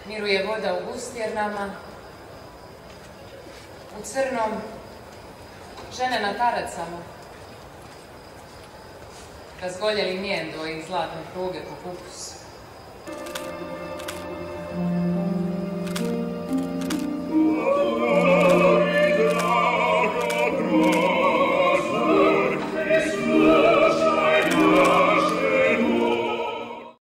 Miruje voda u gustjernama, u crnom žene na taracama, razgoljeli mijen dvoji zlatne pruge po kupusu.